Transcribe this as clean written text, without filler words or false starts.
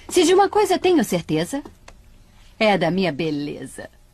Se de uma coisa tenho certeza, é da minha beleza.